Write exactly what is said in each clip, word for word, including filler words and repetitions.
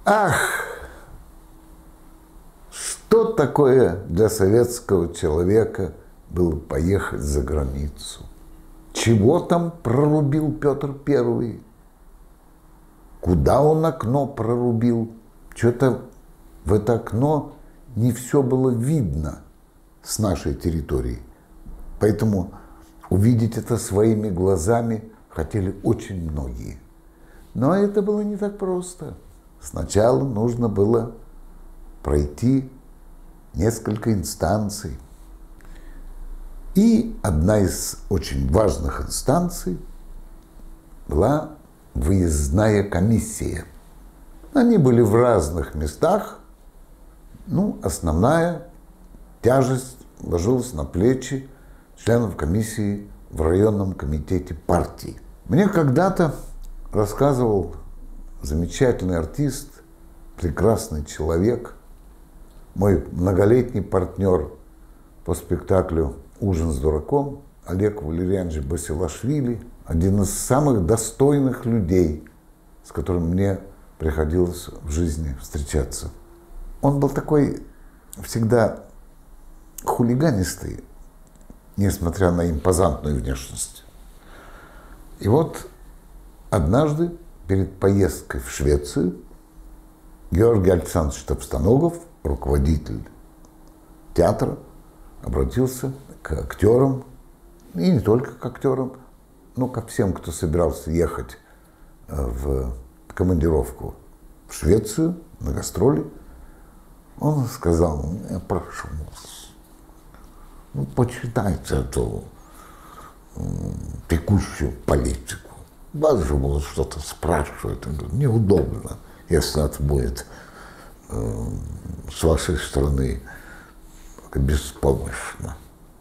Ах, что такое для советского человека было поехать за границу? Чего там прорубил Петр Первый? Куда он окно прорубил? Что-то в это окно не все было видно с нашей территории. Поэтому увидеть это своими глазами хотели очень многие. Но это было не так просто. Сначала нужно было пройти несколько инстанций. И одна из очень важных инстанций была выездная комиссия. Они были в разных местах. Ну, основная тяжесть ложилась на плечи членов комиссии в районном комитете партии. Мне когда-то рассказывал замечательный артист, прекрасный человек, мой многолетний партнер по спектаклю «Ужин с дураком» Олег Валерьянович Басилашвили, один из самых достойных людей, с которым мне приходилось в жизни встречаться. Он был такой всегда хулиганистый, несмотря на импозантную внешность. И вот однажды перед поездкой в Швецию Георгий Александрович Товстоногов, руководитель театра, обратился к актерам, и не только к актерам, но ко всем, кто собирался ехать в командировку в Швецию на гастроли. Он сказал: я прошу вас, ну, почитайте эту текущую политику. Вас же будут что-то спрашивать. Неудобно, если это будет э, с вашей стороны беспомощно.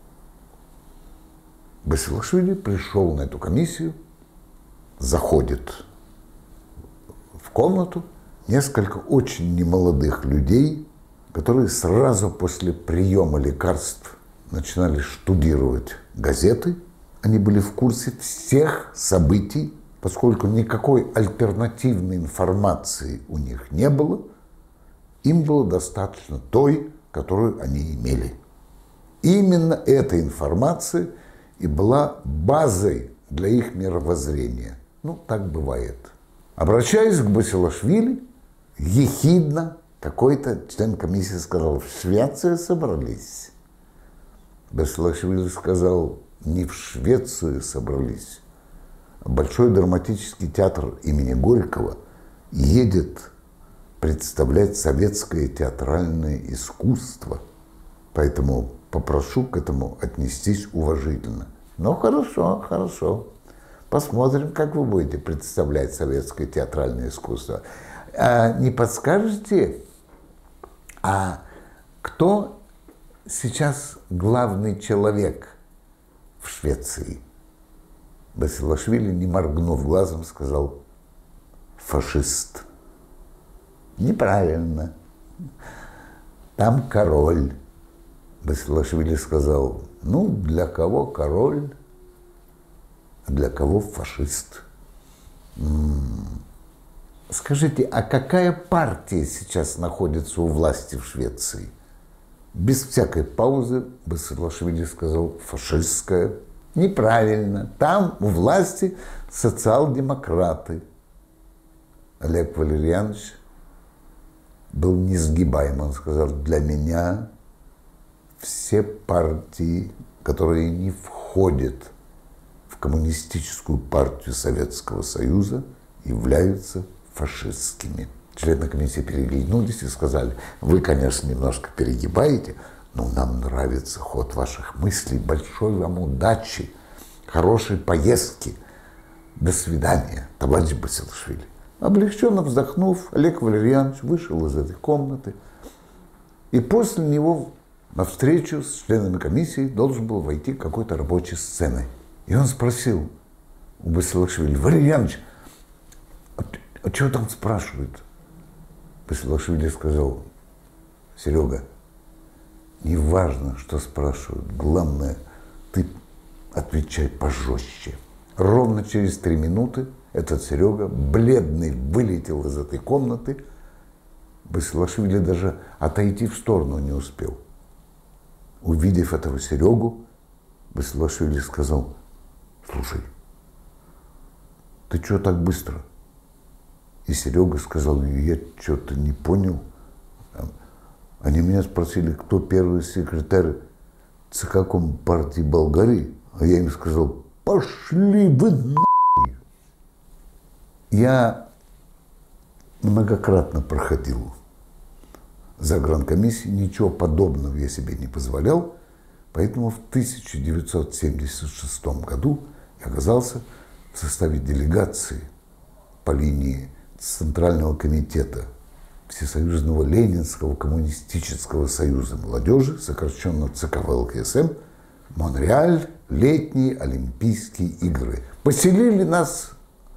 Басилашвили пришел на эту комиссию, заходит в комнату, несколько очень немолодых людей, которые сразу после приема лекарств начинали штудировать газеты. Они были в курсе всех событий, поскольку никакой альтернативной информации у них не было, им было достаточно той, которую они имели. Именно эта информация и была базой для их мировоззрения. Ну, так бывает. Обращаясь к Басилашвили, ехидно какой-то член комиссии сказал: в Швецию собрались. Басилашвили сказал: не в Швецию собрались. Большой драматический театр имени Горького едет представлять советское театральное искусство. Поэтому попрошу к этому отнестись уважительно. Ну, хорошо, хорошо. Посмотрим, как вы будете представлять советское театральное искусство. А не подскажете, а кто сейчас главный человек в Швеции? Басилашвили, не моргнув глазом, сказал: фашист. Неправильно. Там король. Басилашвили сказал: ну, для кого король, а для кого фашист? М-м. Скажите, а какая партия сейчас находится у власти в Швеции? Без всякой паузы Басилашвили сказал: фашистская. Неправильно. Там у власти социал-демократы. Олег Валерьянович был несгибаем. Он сказал: для меня все партии, которые не входят в коммунистическую партию Советского Союза, являются фашистскими. Члены комиссии переглянулись и сказали: вы, конечно, немножко перегибаете, но нам нравится ход ваших мыслей. Большой вам удачи, хорошей поездки. До свидания, товарищ Басилашвили. Облегченно вздохнув, Олег Валерьянович вышел из этой комнаты, и после него на встречу с членами комиссии должен был войти какой-то рабочей сцены. И он спросил у Басилашвили: Валерьянович, а, а чего там спрашивают? Басилашвили сказал: Серега, не важно, что спрашивают, главное, ты отвечай пожестче. Ровно через три минуты этот Серега, бледный, вылетел из этой комнаты Басилашвили даже отойти в сторону не успел. Увидев этого Серегу, Басилашвили сказал: слушай, ты что так быстро? И Серега сказал: я что-то не понял. Они меня спросили, кто первый секретарь ЦК Компартии Болгарии. А я им сказал: пошли вы нахуй. Я многократно проходил загранкомиссии, ничего подобного я себе не позволял, поэтому в тысяча девятьсот семьдесят шестом году я оказался в составе делегации по линии Центрального комитета Всесоюзного Ленинского коммунистического союза молодежи, сокращенно ЦК ВЛКСМ, Монреаль, летние Олимпийские игры. Поселили нас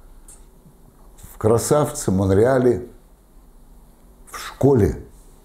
в красавце Монреале в школе,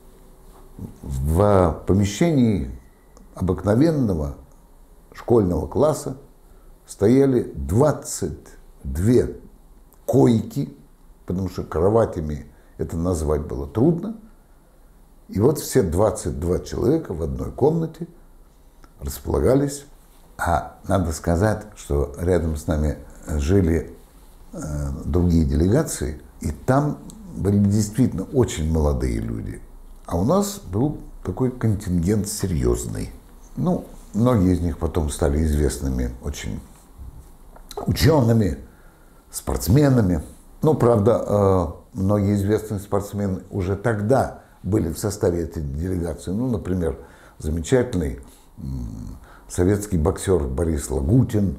в помещении обыкновенного школьного класса стояли двадцать две койки, потому что кроватями это назвать было трудно. И вот все двадцать два человека в одной комнате располагались. А надо сказать, что рядом с нами жили э, другие делегации, и там были действительно очень молодые люди. А у нас был такой контингент серьезный. Ну, многие из них потом стали известными очень учеными, спортсменами. Ну, правда, э, многие известные спортсмены уже тогда были в составе этой делегации. Ну, например, замечательный советский боксер Борис Лагутин,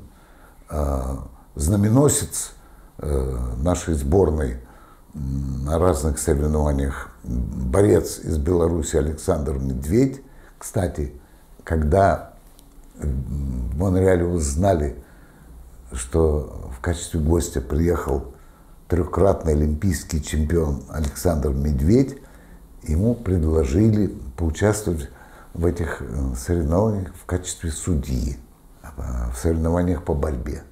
знаменосец нашей сборной на разных соревнованиях, борец из Беларуси Александр Медведь. Кстати, когда в Монреале узнали, что в качестве гостя приехал трехкратный олимпийский чемпион Александр Медведь, ему предложили поучаствовать в этих соревнованиях в качестве судьи, в соревнованиях по борьбе.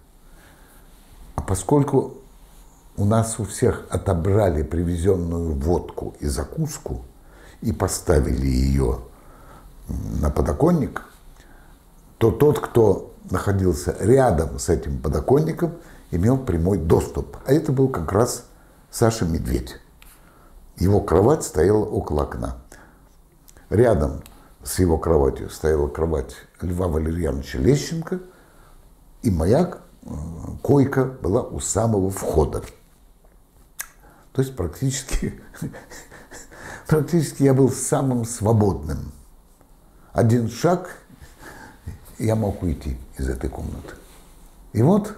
А поскольку у нас у всех отобрали привезенную водку и закуску и поставили ее на подоконник, то тот, кто находился рядом с этим подоконником, имел прямой доступ. А это был как раз Саша Медведь. Его кровать стояла около окна. Рядом с его кроватью стояла кровать Льва Валерьяновича Лещенко, и моя койка была у самого входа. То есть практически, практически я был самым свободным. Один шаг, и я мог уйти из этой комнаты. И вот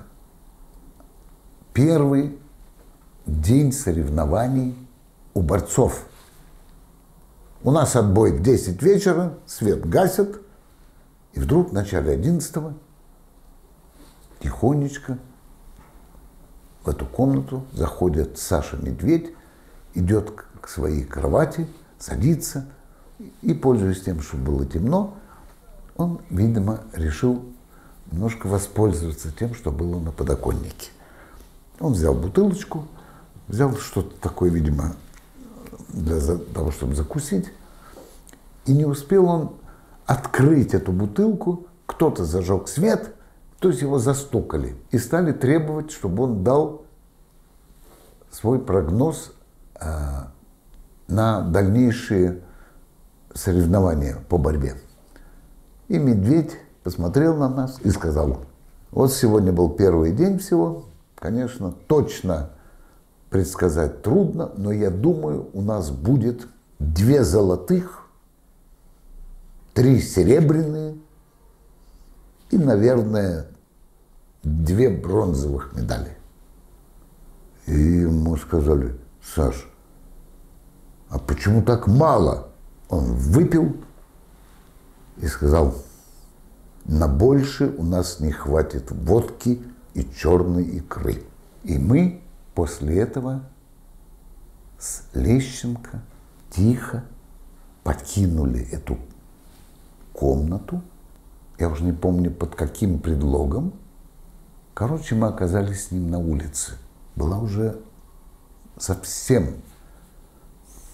первый день соревнований у борцов. У нас отбой в десять вечера, свет гасят, и вдруг в начале одиннадцатого тихонечко в эту комнату заходит Саша Медведь, идет к своей кровати, садится, и, пользуясь тем, что было темно, он, видимо, решил немножко воспользоваться тем, что было на подоконнике. Он взял бутылочку, взял что-то такое, видимо, для того, чтобы закусить, и не успел он открыть эту бутылку, кто-то зажег свет, то есть его застукали и стали требовать, чтобы он дал свой прогноз э, на дальнейшие соревнования по борьбе. И Медведь посмотрел на нас и сказал: вот сегодня был первый день всего, конечно, точно предсказать трудно, но я думаю, у нас будет две золотых, три серебряные и, наверное, две бронзовых медали. И ему сказали: Саш, а почему так мало? Он выпил и сказал: на больше у нас не хватит водки и черной икры. И мы после этого с Лещенко тихо покинули эту комнату. Я уже не помню, под каким предлогом. Короче, мы оказались с ним на улице. Была уже совсем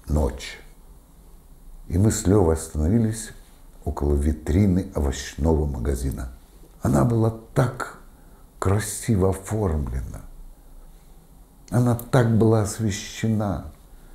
ночь. И мы с Левой остановились около витрины овощного магазина. Она была так красиво оформлена. Она так была освещена.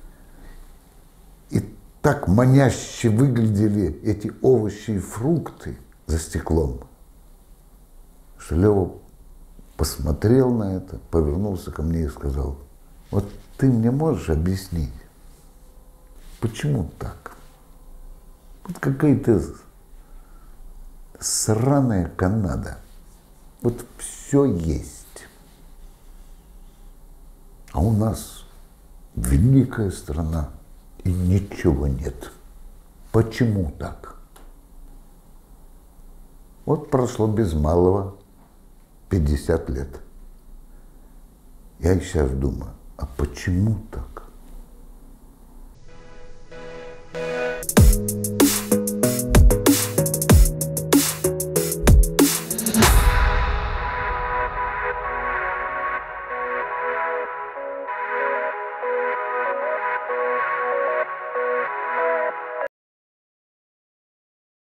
И так маняще выглядели эти овощи и фрукты за стеклом, что Лева посмотрел на это, повернулся ко мне и сказал: вот ты мне можешь объяснить, почему так? Вот какая-то сраная Канада. Вот все есть. А у нас великая страна, и ничего нет. Почему так? Вот прошло без малого пятьдесят лет. Я и сейчас думаю, а почему так?